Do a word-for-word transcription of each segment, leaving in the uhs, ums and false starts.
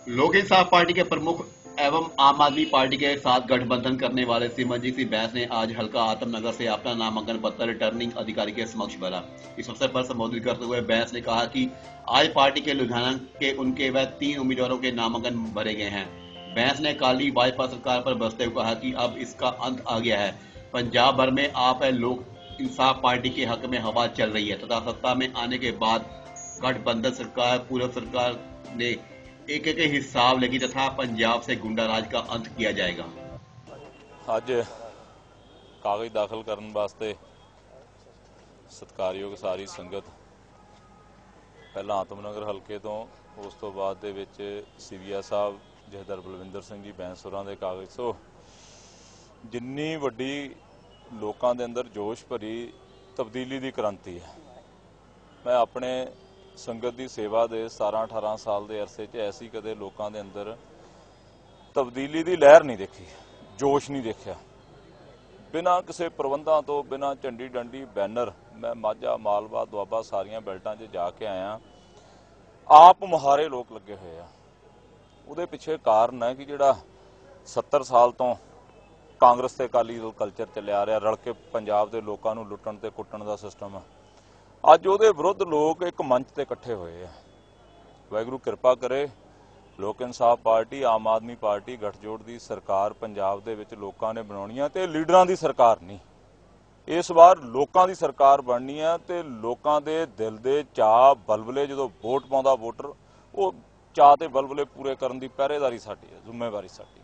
लोक इंसाफ पार्टी के प्रमुख एवं आम आदमी पार्टी के साथ गठबंधन करने वाले सिमरनजीत सिंह बैंस ने आज हल्का आत्मनगर से अपना नामांकन पत्र रिटर्निंग अधिकारी के समक्ष भरा। इस अवसर पर संबोधित करते हुए बैंस ने कहा कि आज पार्टी के लुधियाना के उनके व तीन उम्मीदवारों के नामांकन भरे गए हैं। बैंस ने काली भाजपा सरकार पर बरसते हुए कहा कि अब इसका अंत आ गया है। पंजाब भर में आप लोक इंसाफ पार्टी के हक में हवा चल रही है तथा सत्ता में आने के बाद गठबंधन सरकार पूर्व सरकार ने एक एक हिसाब लेगी तथा पंजाब से गुंडा राज का अंत किया जाएगा। अज कागज दाखिल करने वास्ते सत्कारयोग सारी संगत पहला आत्मनगर हल्के तो उस तो बाद दे विच सीवीआ साहब जथेदार बलविंदर सिंह जी बैंस होरां दे कागज सो जिन्नी वड्डी लोकां दे अंदर जोश भरी तब्दीली दी क्रांति है। मैं अपने संगत की सेवा दे सतारह अठारह साल के अरसे च ऐसी कदे लोगों के अंदर तब्दीली की लहर नहीं देखी, जोश नहीं देखा। बिना किसी प्रबंधों तो बिना झंडी डंडी बैनर मैं माझा मालवा दुआबा सारिया बेल्टां च जाके आया। आप मुहारे लोग लगे हुए हैं। उहदे पिछे कारण है कि जिहड़ा सत्तर साल तो कांग्रेस ते अकाली दल कल्चर चलिया आ रहा, रल के पंजाब के लोगों को लुट्टण ते कुट्टण का सिस्टम है। अज उहदे विरुद्ध लोग एक मंच ते इकट्ठे हुए हैं। वाहिगुरू कृपा करे लोक इंसाफ पार्टी आम आदमी पार्टी गठजोड़ की सरकार पंजाब दे विच लोकां ने बनाउणी है ते लीडरां दी सरकार नहीं। इस बार लोकां दी सरकार बननी है ते लोकां दे दिल दे चाह बलबले जो वोट पाउंदा वोटर वो चाह ते बलबले पूरे करन दी पहरेदारी साडी है, जिम्मेवारी साडी।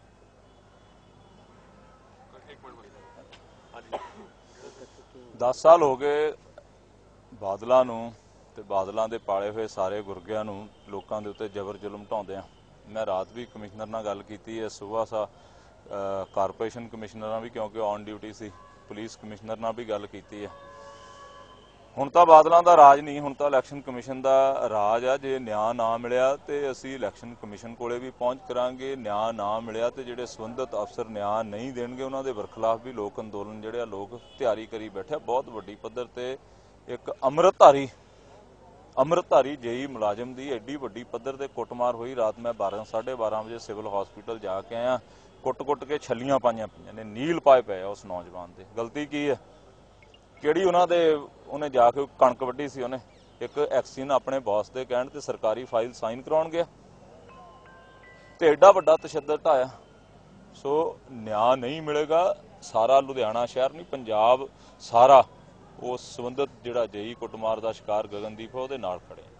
दस साल हो गए बादलों नूं ते बादलों के पाले हुए सारे गुरगियां नूं लोकां दे उत्ते जबर जुलम ढाउंदियां। मैं रात भी कमिश्नर नाल गल कीती है, सुबह सा कारपोरेशन कमिश्नर भी क्योंकि ऑन ड्यूटी सी, पुलिस कमिश्नर नाल भी गल कीती है। हुण तां बादलों का राज नहीं, हुण तां इलैक्शन कमिशन का राज है। जे न्याय ना मिलिया तो असीं इलैक्शन कमिशन कोले भी पहुंच करांगे, न्याय ना मिलिया तो जिहड़े संबंधित अफसर न्याय नहीं देणगे उन्हां दे बरखिलाफ भी लोक अंदोलन जिहड़े लोग तैयारी करी बैठे। बहुत वड्डी पद्धर ते एक अमृतधारी अमृतधारी जेई मुलाजम की एड्डी वड्डी पद्धर ते कुटमार हुई। रात मैं बारह साढ़े बारह बजे सिविल हॉस्पिटल जाके आया। कुट कुट के छलियां पाइयां पईयां ने, नील पाए पे उस नौजवान की। गलती की है किहड़ी उन्हां दे उन्हें जाके कणक वड्डी सी, उन्हें एक एक्सीन अपने बॉस के कहण ते सरकारी फाइल साइन कराउण गया ते एड्डा वड्डा तशद्दद ढाया। सो न्याय नहीं मिलेगा। सारा लुधियाना शहर नहीं पंजाब सारा उस संबंधित जिहड़ा जेई कुटमार का शिकार गगनदीप है उहदे नाल खड़े।